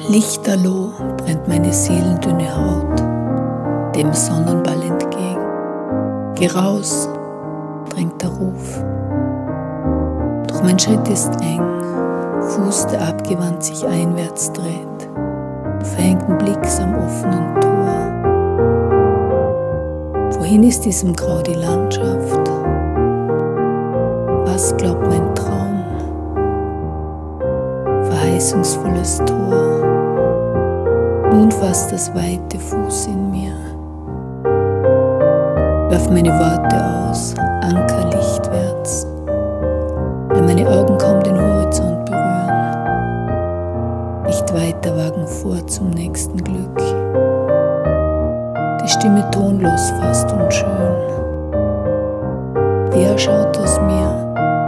Lichterloh brennt meine seelendünne Haut dem Sonnenball entgegen. Geh raus, drängt der Ruf. Doch mein Schritt ist eng, Fuß, der abgewandt sich einwärts dreht, verhängten Blicks am offenen Tor. Wohin ist diesem Grau die Landschaft? Was glaubt mein Traum? Verheißungsvolles Tor. Nun fasst das weite Fuß in mir. Werf meine Worte aus, Anker lichtwärts, weil meine Augen kaum den Horizont berühren. Nicht weiter wagen vor zum nächsten Glück. Die Stimme tonlos, fast unschön. Wer schaut aus mir?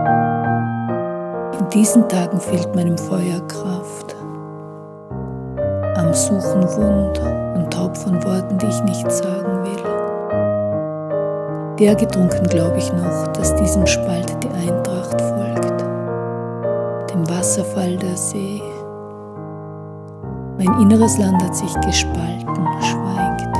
In diesen Tagen fehlt meinem Feuer Kraft. Am Suchen wund und taub von Worten, die ich nicht sagen will. Leer getrunken glaube ich noch, dass diesem Spalt die Eintracht folgt, dem Wasserfall der See. Mein inneres Land hat sich gespalten, schweigt.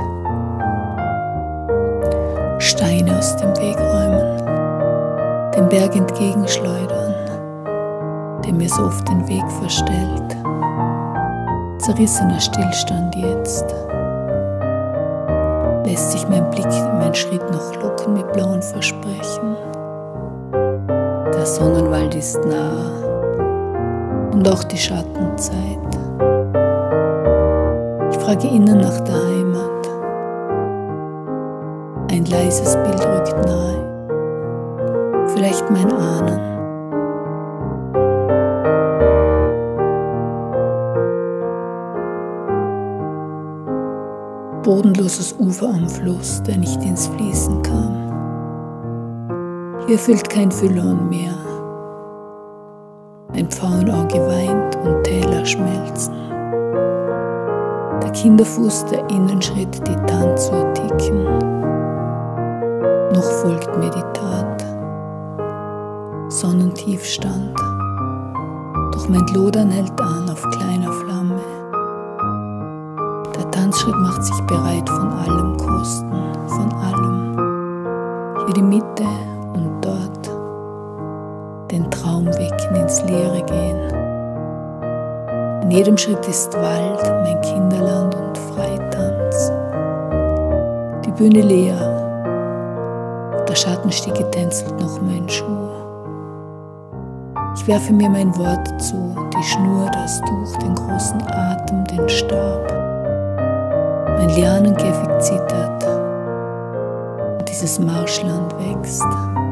Steine aus dem Weg räumen, dem Berg entgegenschleudern, der mir so oft den Weg verstellt. Zerrissener Stillstand jetzt. Lässt sich mein Blick, mein Schritt noch locken mit blauen Versprechen. Der Sonnenwald ist nah und auch die Schattenzeit. Ich frage innen nach der Heimat. Ein leises Bild rückt nahe. Vielleicht mein Ahnen. Bodenloses Ufer am Fluss, der nicht ins Fließen kam. Hier füllt kein Füllhorn mehr. Ein Pfauenauge weint und Täler schmelzen. Der Kinderfuß, der Innenschritt, die Tanzuhr ticken. Noch folgt mir die Tat. Sonnentiefstand. Doch mein Lodern hält an auf kleiner Flamme. Der Tanzschritt macht sich bereit, von allem kosten, von allem. Hier die Mitte und dort. Den Traum wecken, ins Leere gehen. An jedem Schritt ist Wald, mein Kinderland und Freitanz. Die Bühne leer. Auf der Schattenstiege tänzelt noch mein Schuh. Ich werfe mir mein Wort zu, die Schnur, das Tuch, den großen Atem, den Stab. Mein Lianenkäfig zittert und dieses Marschland wächst.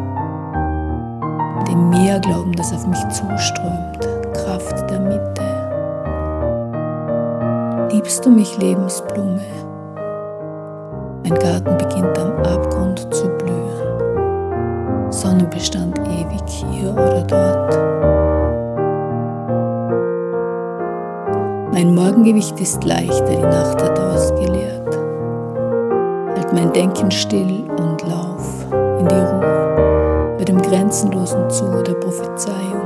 Dem Meer glauben, das auf mich zuströmt, Kraft der Mitte. Liebst du mich, Lebensblume? Mein Garten beginnt am Abgrund zu blühen. Sonnenbestand ewig hier oder dort. Mein Morgengewicht ist leichter, die Nacht hat ausgeleert. Halt mein Denken still und lauf in die Ruhe, bei dem Grenzenlosen zu der Prophezeiung.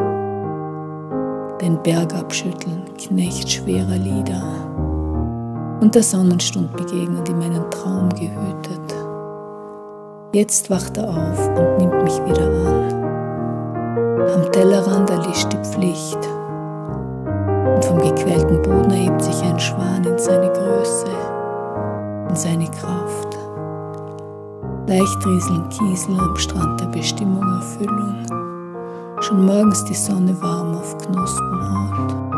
Den Berg abschütteln, Knecht schwerer Lieder und der Sonnenstund begegnen, die meinen Traum gehütet. Jetzt wacht er auf und nimmt mich wieder an. Am Tellerrand erlischt die Pflicht. Und vom gequälten Boden erhebt sich ein Schwan in seine Größe, in seine Kraft. Leicht rieseln Kiesel am Strand der Bestimmung Erfüllung. Schon morgens die Sonne warm auf Knospenhaut.